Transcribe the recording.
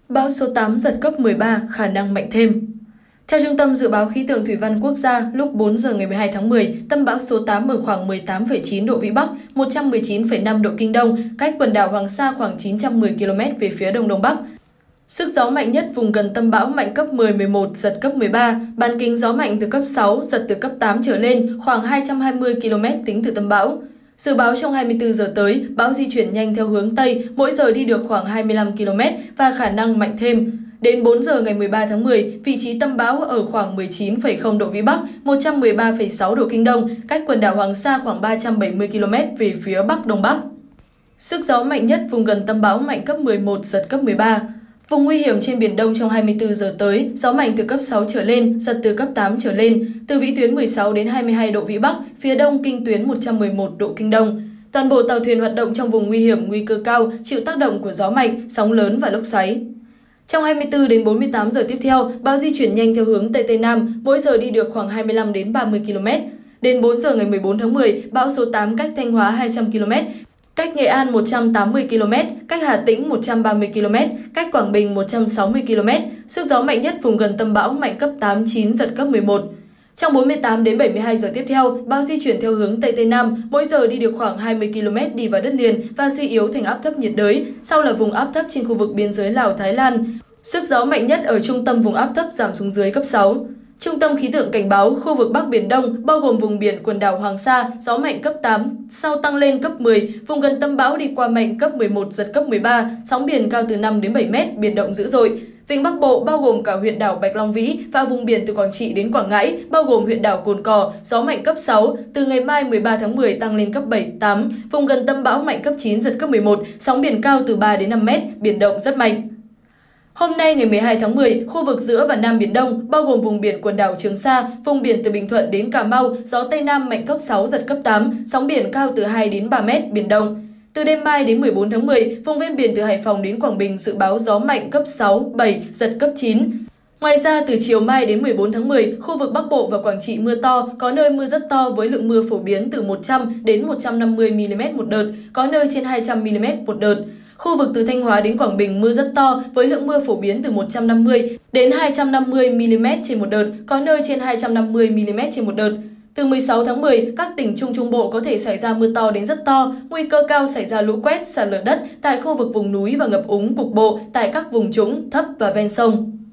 Bão số 8 giật cấp 13, khả năng mạnh thêm. Theo Trung tâm Dự báo Khí tượng Thủy văn Quốc gia, lúc 4 giờ ngày 12 tháng 10, tâm bão số 8 ở khoảng 18,9 độ Vĩ Bắc, 119,5 độ Kinh Đông, cách quần đảo Hoàng Sa khoảng 910 km về phía Đông Đông Bắc. Sức gió mạnh nhất vùng gần tâm bão mạnh cấp 10-11, giật cấp 13, bán kính gió mạnh từ cấp 6, giật từ cấp 8 trở lên, khoảng 220 km tính từ tâm bão. Dự báo trong 24 giờ tới, bão di chuyển nhanh theo hướng Tây, mỗi giờ đi được khoảng 25 km và khả năng mạnh thêm. Đến 4 giờ ngày 13 tháng 10, vị trí tâm bão ở khoảng 19,0 độ Vĩ Bắc, 113,6 độ Kinh Đông, cách quần đảo Hoàng Sa khoảng 370 km về phía Bắc Đông Bắc. Sức gió mạnh nhất vùng gần tâm bão mạnh cấp 11, giật cấp 13. Vùng nguy hiểm trên Biển Đông trong 24 giờ tới, gió mạnh từ cấp 6 trở lên, giật từ cấp 8 trở lên, từ vĩ tuyến 16 đến 22 độ Vĩ Bắc, phía đông kinh tuyến 111 độ Kinh Đông. Toàn bộ tàu thuyền hoạt động trong vùng nguy hiểm nguy cơ cao, chịu tác động của gió mạnh, sóng lớn và lốc xoáy. Trong 24 đến 48 giờ tiếp theo, bão di chuyển nhanh theo hướng Tây Tây Nam, mỗi giờ đi được khoảng 25 đến 30 km. Đến 4 giờ ngày 14 tháng 10, bão số 8 cách Thanh Hóa 200 km, cách Nghệ An 180 km, cách Hà Tĩnh 130 km, cách Quảng Bình 160 km. Sức gió mạnh nhất vùng gần tâm bão mạnh cấp 8-9, giật cấp 11. Trong 48 đến 72 giờ tiếp theo, bão di chuyển theo hướng Tây Tây Nam, mỗi giờ đi được khoảng 20 km đi vào đất liền và suy yếu thành áp thấp nhiệt đới, sau là vùng áp thấp trên khu vực biên giới Lào-Thái Lan. Sức gió mạnh nhất ở trung tâm vùng áp thấp giảm xuống dưới cấp 6. Trung tâm khí tượng cảnh báo khu vực Bắc Biển Đông, bao gồm vùng biển quần đảo Hoàng Sa, gió mạnh cấp 8, sau tăng lên cấp 10, vùng gần tâm bão đi qua mạnh cấp 11, giật cấp 13, sóng biển cao từ 5 đến 7 mét, biển động dữ dội. Vịnh Bắc Bộ bao gồm cả huyện đảo Bạch Long Vĩ và vùng biển từ Quảng Trị đến Quảng Ngãi, bao gồm huyện đảo Cồn Cỏ, gió mạnh cấp 6, từ ngày mai 13 tháng 10 tăng lên cấp 7, 8, vùng gần tâm bão mạnh cấp 9, giật cấp 11, sóng biển cao từ 3 đến 5 mét, biển động rất mạnh. Hôm nay ngày 12 tháng 10, khu vực giữa và Nam Biển Đông, bao gồm vùng biển quần đảo Trường Sa, vùng biển từ Bình Thuận đến Cà Mau, gió Tây Nam mạnh cấp 6, giật cấp 8, sóng biển cao từ 2 đến 3 mét, biển động. Từ đêm mai đến 14 tháng 10, vùng ven biển từ Hải Phòng đến Quảng Bình dự báo gió mạnh cấp 6, 7, giật cấp 9. Ngoài ra, từ chiều mai đến 14 tháng 10, khu vực Bắc Bộ và Quảng Trị mưa to, có nơi mưa rất to với lượng mưa phổ biến từ 100 đến 150 mm một đợt, có nơi trên 200 mm một đợt. Khu vực từ Thanh Hóa đến Quảng Bình mưa rất to với lượng mưa phổ biến từ 150 đến 250 mm trên một đợt, có nơi trên 250 mm trên một đợt. Từ 16 tháng 10, các tỉnh Trung Trung Bộ có thể xảy ra mưa to đến rất to, nguy cơ cao xảy ra lũ quét, sạt lở đất tại khu vực vùng núi và ngập úng cục bộ tại các vùng trũng, thấp và ven sông.